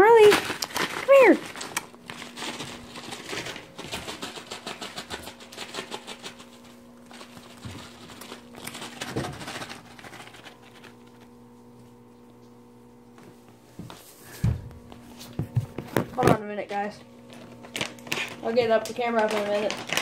Marley, come here. Hold on a minute, guys. I'll get the camera up in a minute.